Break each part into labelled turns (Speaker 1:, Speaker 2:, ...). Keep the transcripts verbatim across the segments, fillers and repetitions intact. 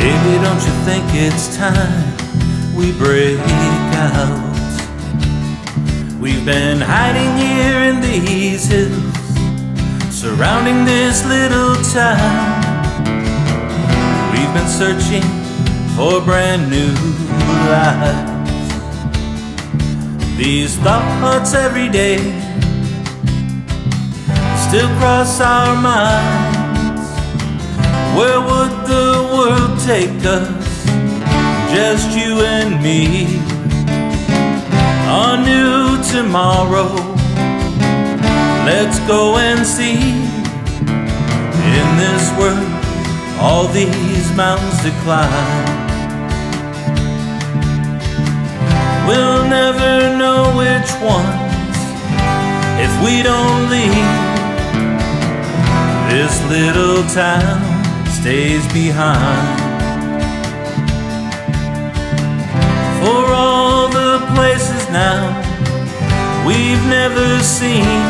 Speaker 1: Baby, don't you think it's time we break out? We've been hiding here in these hills, surrounding this little town. We've been searching for brand new lives. These thoughts every day still cross our minds. Where would the world take us, just you and me? A new tomorrow, let's go and see. In this world, all these mountains to climb. We'll never know which ones if we don't leave. This little town stays behind. For all the places now we've never seen,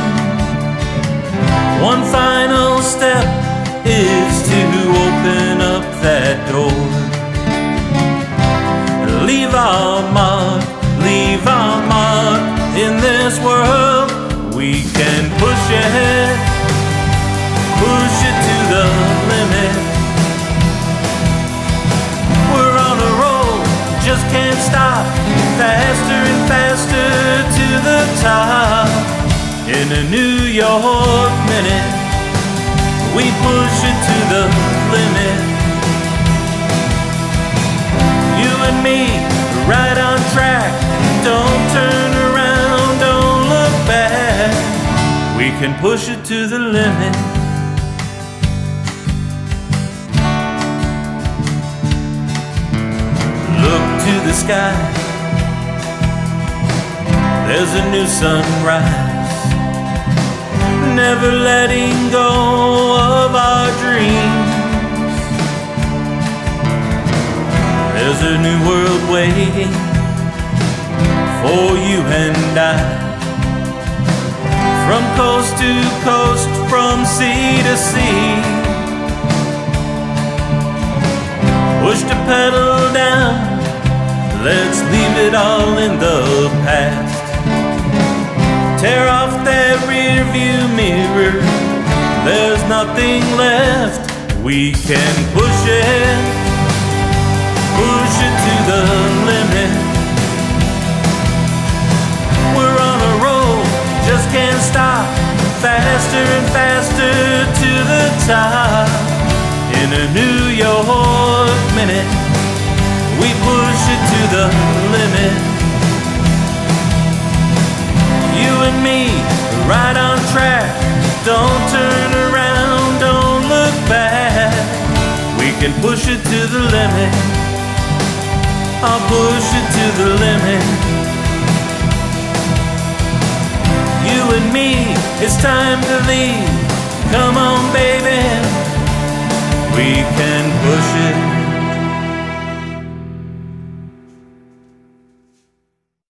Speaker 1: one final step is to open up that door. Leave our mark, leave our mark in this world. We can push it, push it to the limit. We're on a roll, just can't stop. Faster and faster to the top. In a New York minute, we push it to the limit. You and me, right on track. Don't turn around, don't look back. We can push it to the limit. Look to the sky, there's a new sunrise. Never letting go of our dreams. There's a new world waiting for you and I. From coast to coast, from sea to sea. Push the pedal down, let's leave it all in the past. Tear off that rear view mirror, there's nothing left. We can push it, push it to the limit. We're on a roll, just can't stop. Faster and faster to the top. In a New York minute, we push it to the limit. You and me, right on track. Don't turn around, don't look back. We can push it to the limit. I'll push it to the limit. You and me, it's time to leave. Come on, baby. We can push it